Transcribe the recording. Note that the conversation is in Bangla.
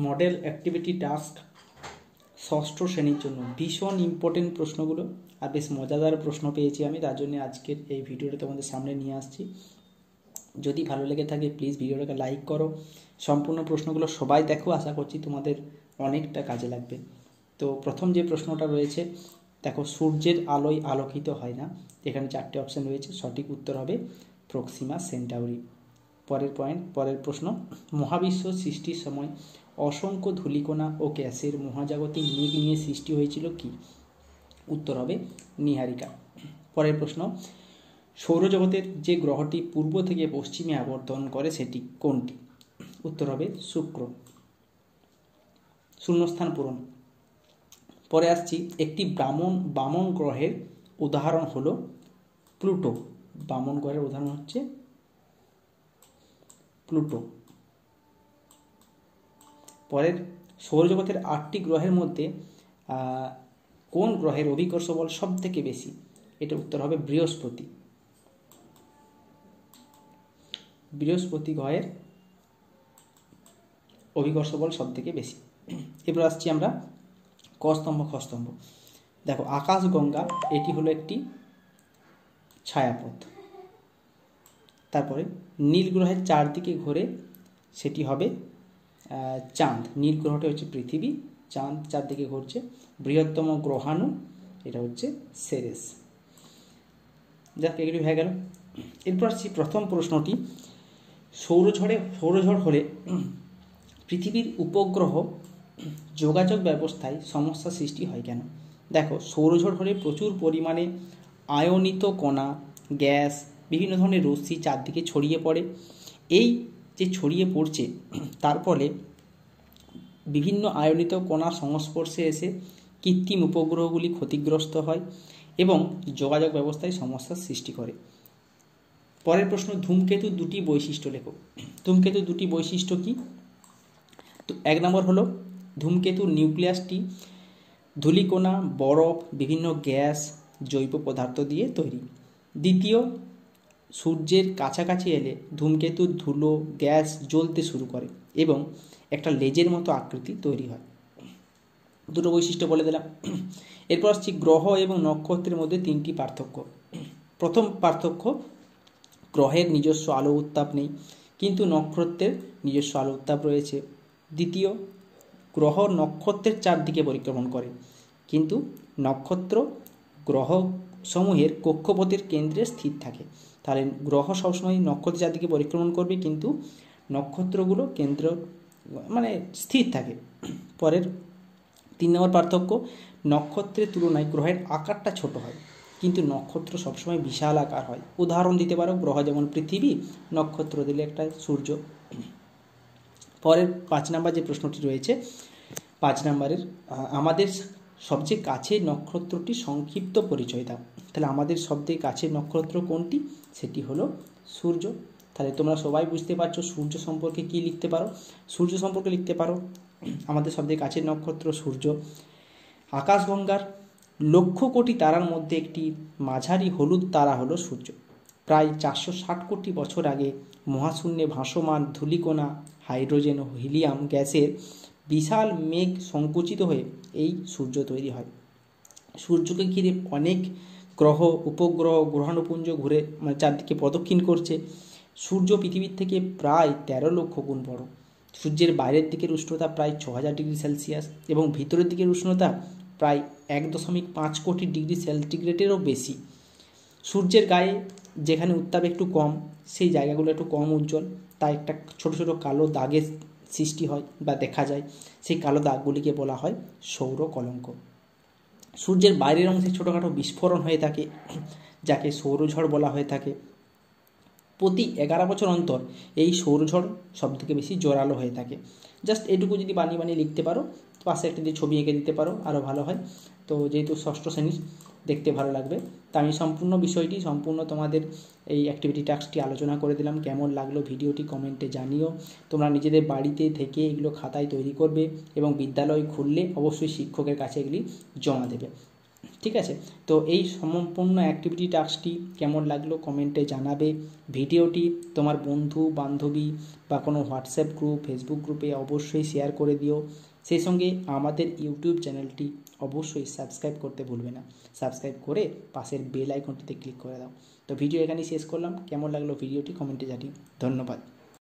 মডেল অ্যাক্টিভিটি টাস্ক ষষ্ঠ শ্রেণীর জন্য ভীষণ ইম্পর্টেন্ট প্রশ্নগুলো আর বেশ মজাদার প্রশ্ন পেয়েছি আমি, তার জন্য আজকের এই ভিডিওটা তোমাদের সামনে নিয়ে আসছি। যদি ভালো লেগে থাকে প্লিজ ভিডিওটাকে লাইক করো, সম্পূর্ণ প্রশ্নগুলো সবাই দেখো, আশা করছি তোমাদের অনেকটা কাজে লাগবে। তো প্রথম যে প্রশ্নটা রয়েছে দেখো, সূর্যের আলোয় আলোকিত হয় না। এখানে চারটে অপশান রয়েছে, সঠিক উত্তর হবে প্রক্সিমা সেন্টাউরি। পরের প্রশ্ন, মহাবিশ্ব সৃষ্টির সময় অসংখ্য ধূলিকণা ও গ্যাসের মহাজাগতিক মেঘ নিয়ে সৃষ্টি হয়েছিল কি? উত্তর হবে নীহারিকা। পরের প্রশ্ন, সৌরজগতের যে গ্রহটি পূর্ব থেকে পশ্চিমে আবর্তন করে সেটি কোনটি? উত্তর হবে শুক্র। শূন্যস্থান পূরণ। পরে আসছি, একটি বামন গ্রহের উদাহরণ হলো প্লুটো। বামন গ্রহের উদাহরণ হচ্ছে প্লুটো। পরের, সৌরজগতের 8টি গ্রহের মধ্যে কোন গ্রহের অভিকর্ষ বল সব থেকে বেশি? এটা উত্তর হবে বৃহস্পতি। বৃহস্পতি গ্রহের অভিকর্ষ বল সব থেকে বেশি। এবার আসছি আমরা কস্তম্ভ খস্তম্ভ। দেখো, আকাশগঙ্গা এটি হলো একটি ছায়াপথ। তারপরে নীল গ্রহের চারদিকে ঘোরে সেটি হবে চাঁদ। নীল গ্রহটা হচ্ছে পৃথিবী, চাঁদ চারদিকে ঘুরছে। বৃহত্তম গ্রহাণু এটা হচ্ছে সেরেস। যাক, এগুলি হয়ে গেল। এরপর আসছি প্রথম প্রশ্নটি, সৌরঝড় হলে পৃথিবীর উপগ্রহ যোগাযোগ ব্যবস্থায় সমস্যা সৃষ্টি হয় কেন? দেখো, সৌরঝড় হলে প্রচুর পরিমাণে আয়নিত কণা, গ্যাস, বিভিন্ন ধরনের রশ্মি চারদিকে ছড়িয়ে পড়ে। এই যে ছড়িয়ে পড়ছে তার ফলে বিভিন্ন আয়নিত কণার সংস্পর্শে এসে কৃত্রিম উপগ্রহগুলি ক্ষতিগ্রস্ত হয় এবং যোগাযোগ ব্যবস্থায় সমস্যার সৃষ্টি করে। পরের প্রশ্ন, ধূমকেতুর দুটি বৈশিষ্ট্য লেখো। ধূমকেতুর দুটি বৈশিষ্ট্য কি? তো 1 নম্বর হলো, ধূমকেতুর নিউক্লিয়াসটি ধূলিকণা, বরফ, বিভিন্ন গ্যাস, জৈব পদার্থ দিয়ে তৈরি। দ্বিতীয়, সূর্যের কাছাকাছি এলে ধূমকেতুর ধুলো, গ্যাস জ্বলতে শুরু করে এবং একটা লেজের মতো আকৃতি তৈরি হয়। দুটো বৈশিষ্ট্য বলে দিলাম। এরপর আসছি গ্রহ এবং নক্ষত্রের মধ্যে 3টি পার্থক্য। প্রথম পার্থক্য, গ্রহের নিজস্ব আলো উত্তাপ নেই কিন্তু নক্ষত্রের নিজস্ব আলো উত্তাপ রয়েছে। দ্বিতীয়, গ্রহ নক্ষত্রের চারদিকে পরিক্রমণ করে কিন্তু নক্ষত্র গ্রহ সমূহের কক্ষপথের কেন্দ্রে স্থির থাকে। তাহলে গ্রহ সবসময় নক্ষত্রের চারদিকে পরিক্রমণ করবে কিন্তু নক্ষত্রগুলো কেন্দ্র স্থির থাকে। পরের 3 নম্বর পার্থক্য, নক্ষত্রের তুলনায় গ্রহের আকারটা ছোট হয় কিন্তু নক্ষত্র সবসময় বিশাল আকার হয়। উদাহরণ দিতে পারো, গ্রহ যেমন পৃথিবী, নক্ষত্র দিলে একটা সূর্য। পরের 5 নম্বর যে প্রশ্নটি রয়েছে, 5 নম্বরের, আমাদের সবচেয়ে কাছের নক্ষত্রটি সংক্ষিপ্ত পরিচয় দাও। তাহলে আমাদের সবচেয়ে কাছের নক্ষত্র কোনটি? সেটি হলো সূর্য। তাহলে তোমরা সবাই বুঝতে পারছো সূর্য সম্পর্কে কি লিখতে পারো। সূর্য সম্পর্কে লিখতে পারো, আমাদের সবচেয়ে কাছের নক্ষত্র সূর্য। আকাশগঙ্গার লক্ষ কোটি তারার মধ্যে একটি মাঝারি হলুদ তারা হলো সূর্য। প্রায় 460 কোটি বছর আগে মহাশূন্যে ভাসমান ধূলিকণা, হাইড্রোজেন ও হিলিয়াম গ্যাসের বিশাল মেঘ সংকুচিত হয়ে এই সূর্য তৈরি হয়। সূর্যকে ঘিরে অনেক গ্রহ, উপগ্রহ, গ্রহাণুপুঞ্জ ঘুরে চারদিকে প্রদক্ষিণ করছে। সূর্য পৃথিবীর থেকে প্রায় 13 লক্ষ গুণ বড়। সূর্যের বাইরের দিকের উষ্ণতা প্রায় 6000 ডিগ্রি সেলসিয়াস এবং ভিতরের দিকের উষ্ণতা প্রায় 1.5 কোটি ডিগ্রি সেন্টিগ্রেডেরও বেশি। সূর্যের গায়ে যেখানে উত্তাপ একটু কম, সেই জায়গাগুলো একটু কম উজ্জ্বল, তাই একটা ছোট ছোট কালো দাগের সৃষ্টি হয় বা দেখা যায়। সেই কালো দাগগুলিকে বলা হয় সৌর কলঙ্ক। সূর্যের বাইরের অংশে ছোটোখাটো বিস্ফোরণ হয়ে থাকে যাকে সৌরঝড় বলা হয়ে থাকে। প্রতি 11 বছর অন্তর এই সৌরঝড় সবথেকে বেশি জোরালো হয়ে থাকে। জাস্ট এটুকু যদি বানিয়ে লিখতে পারো, পাশে একটা দিয়ে ছবি এঁকে দিতে পারো, আরও ভালো হয়। তো যেহেতু ষষ্ঠ শ্রেণীর, দেখতে ভালো লাগবে, তা আমি সম্পূর্ণ তোমাদের এই অ্যাক্টিভিটি টাস্কটি আলোচনা করে দিলাম। কেমন লাগলো ভিডিওটি কমেন্টে জানিও। তোমরা নিজেদের বাড়িতে থেকে এগুলো খাতায় তৈরি করবে এবং বিদ্যালয় খুললে অবশ্যই শিক্ষকের কাছে এগুলি জমা দেবে। ঠিক আছে। তো এই সম্পূর্ণ অ্যাক্টিভিটি টাস্কটি কেমন লাগলো কমেন্টে জানাবে। ভিডিওটি তোমার বন্ধু বান্ধবী বা কোনো হোয়াটসঅ্যাপ গ্রুপ, ফেসবুক গ্রুপে অবশ্যই শেয়ার করে দিও। সেই সঙ্গে আমাদের ইউটিউব চ্যানেলটি অবশ্যই সাবস্ক্রাইব করতে ভুলবে না। সাবস্ক্রাইব করে পাশের বেল আইকনটিতে ক্লিক করে দাও। তো ভিডিও এখানেই শেষ করলাম। কেমন লাগলো ভিডিওটি কমেন্টে জানিও। ধন্যবাদ।